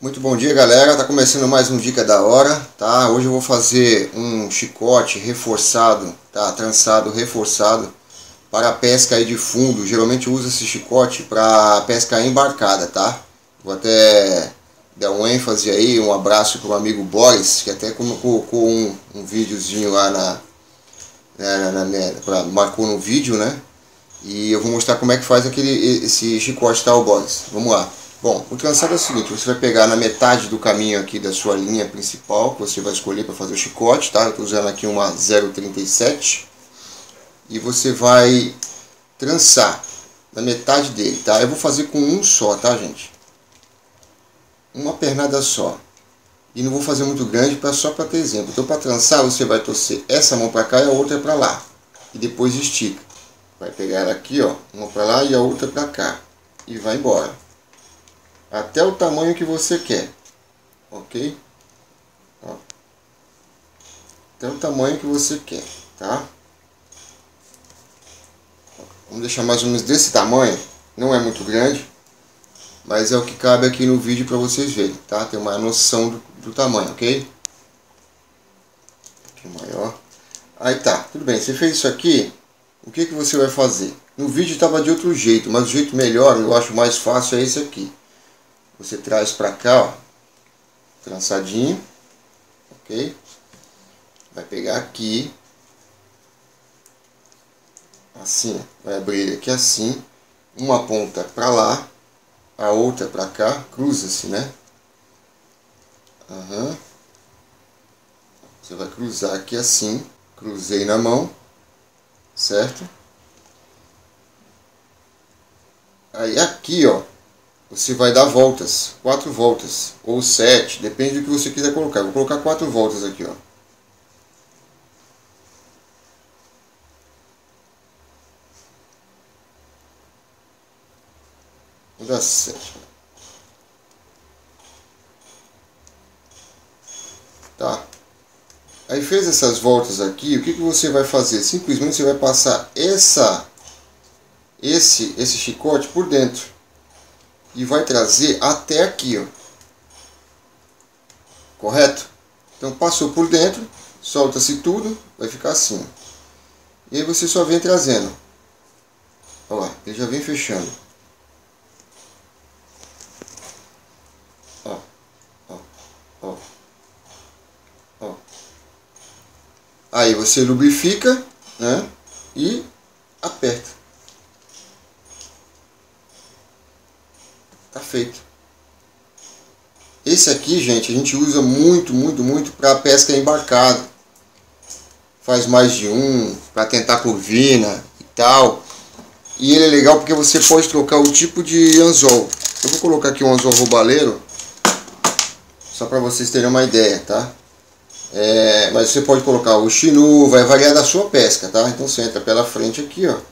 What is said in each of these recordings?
Muito bom dia, galera, tá começando mais um Dica da Hora, tá? Hoje eu vou fazer um chicote reforçado, tá? Trançado reforçado para a pesca aí de fundo. Geralmente eu uso esse chicote para pesca embarcada, tá? Vou até dar um ênfase aí, um abraço para o amigo Boris, que até colocou um videozinho lá marcou no vídeo, né? E eu vou mostrar como é que faz esse chicote, tá, o Boris? Vamos lá. Bom, o trançado é o seguinte: você vai pegar na metade do caminho aqui da sua linha principal, que você vai escolher para fazer o chicote, tá? Eu estou usando aqui uma 0,37 e você vai trançar na metade dele, tá? Eu vou fazer com um só, tá, gente? Uma pernada só. E não vou fazer muito grande, só para ter exemplo. Então, para trançar, você vai torcer essa mão para cá e a outra para lá. E depois estica. Vai pegar ela aqui, ó, uma para lá e a outra para cá. E vai embora. Até o tamanho que você quer. Ok? Ó. Até o tamanho que você quer, tá? Vamos deixar mais ou menos desse tamanho. Não é muito grande, mas é o que cabe aqui no vídeo para vocês verem, tá? Ter uma noção do tamanho, ok? Aqui maior. Aí tá, tudo bem. Você fez isso aqui, o que você vai fazer? No vídeo estava de outro jeito, mas o jeito melhor, eu acho mais fácil, é esse aqui. Você traz para cá, ó, trançadinho, ok? Vai pegar aqui, assim, vai abrir aqui assim, uma ponta para lá, a outra para cá, cruza-se, né? Uhum. Você vai cruzar aqui assim, cruzei na mão, certo? Aí aqui, ó, você vai dar voltas, 4 voltas, ou 7, depende do que você quiser colocar. Eu vou colocar 4 voltas aqui, ó. Vou dar 7. Tá? Aí fez essas voltas aqui, o que você vai fazer? Simplesmente você vai passar esse chicote por dentro. E vai trazer até aqui, ó. Correto? Então passou por dentro, solta-se tudo, vai ficar assim. E aí você só vem trazendo. Olha lá, ele já vem fechando. Ó, ó, ó, ó. Aí você lubrifica, né? E aperta. Tá feito. Esse aqui, gente, a gente usa muito para pesca embarcada. Faz mais de um, para tentar corvina e tal. E ele é legal porque você pode trocar o tipo de anzol. Eu vou colocar aqui um anzol robaleiro, só para vocês terem uma ideia, tá? Mas você pode colocar o chinu, vai variar da sua pesca, tá? Então você entra pela frente aqui, ó.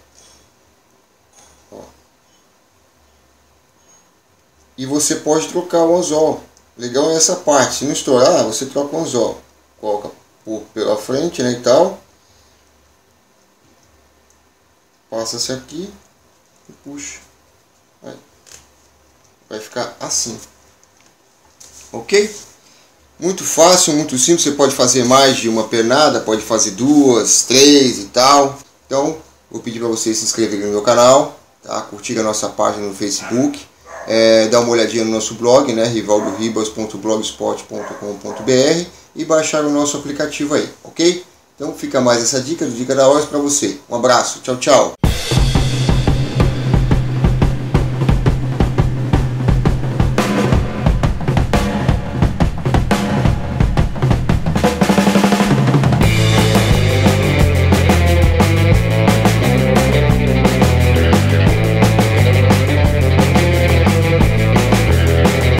E você pode trocar o anzol. Legal é essa parte. Se não estourar, você troca o anzol. Coloca pela frente, né, e tal. Passa-se aqui e puxa. Vai ficar assim. Ok? Muito fácil, muito simples. Você pode fazer mais de uma pernada, pode fazer 2, 3 e tal. Então, vou pedir para vocês se inscreverem no meu canal, tá? Curtir a nossa página no Facebook. Dar uma olhadinha no nosso blog, né, rivaldoribas.blogspot.com.br, e baixar o nosso aplicativo aí, ok? Então fica mais essa dica do Dica da Hora para você. Um abraço, tchau, tchau!